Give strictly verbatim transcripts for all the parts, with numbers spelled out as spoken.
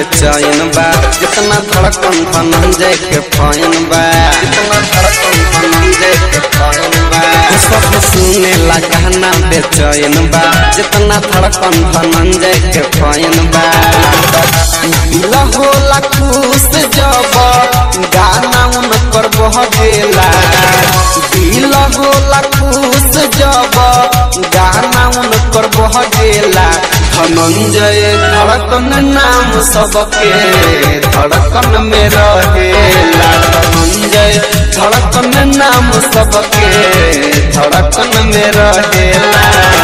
बेचैन बा जितना धड़कन धनंजय के फैन बा जितना धड़कन धनंजय के फैन बा सब सुने ला गाना बेचैन बा जितना धड़कन धनंजय के फैन बा दिल होला खुश जब गाना उनकर बहेला दिल होला खुश जब गाना उनकर बहेला धनंजय धड़कन नाम सबके धड़कन में रहेला धनंजय धड़कन नाम सबके धड़कन में रहेला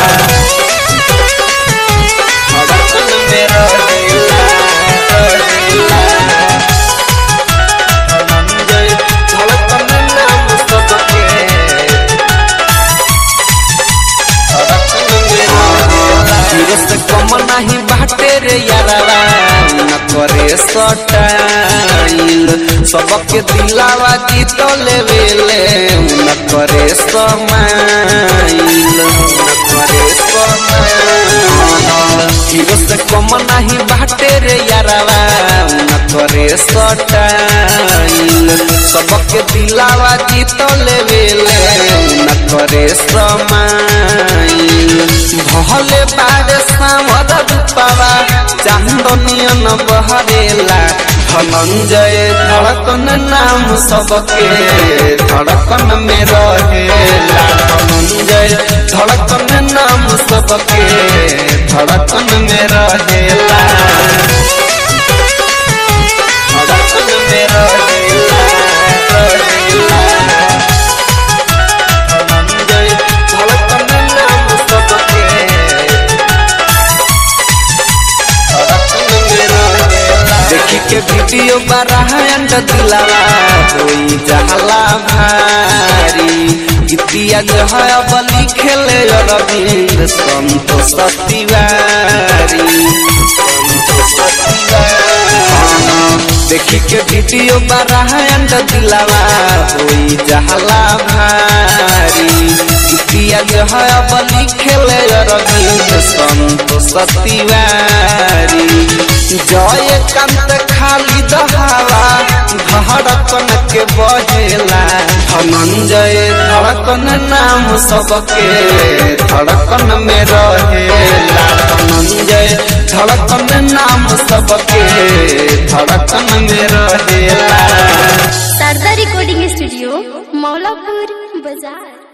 धड़कन में रहेला धनंजय धड़कन नाम सबके धड़कन में रहेला से कम नहीं बाटे रे यारवा न करे सटाइल सबके दिलावा जीत लेवेले न करे समाइल न करे समाइल से कम नहीं बाटे रे यारवा न करे सटाइल सबके दिलावा जीत लेवेले न करे समाइल भले बारे सावर रूपावा चांदनियन बहरेला धनंजय धड़कन नाम सबके धड़कन में रहेला धनंजय धड़कन नाम सबके धड़कन में रहेला धड़कन में रहेला धनंजय धड़कन नाम सबके देखी के वीडियो बराहन दिलावा होई जहला भारी गीतिया जो है अब लिखेले अरविंद संतोष तिवारी संतोष तिवारी देखी के वीडियो बराहन दिलावा होई जहला भारी गीतिया जो है अब लिखेले अरविंद संतोष तिवारी जय कांत खाली दहावा धड़कन के बहेला धनंजय धड़कन नाम सबके धड़कन में रहेला धनंजय धड़कन नाम सबके धड़कन में रहेला। शारदा रिकॉर्डिंग स्टूडियो मौलापुर बाजार।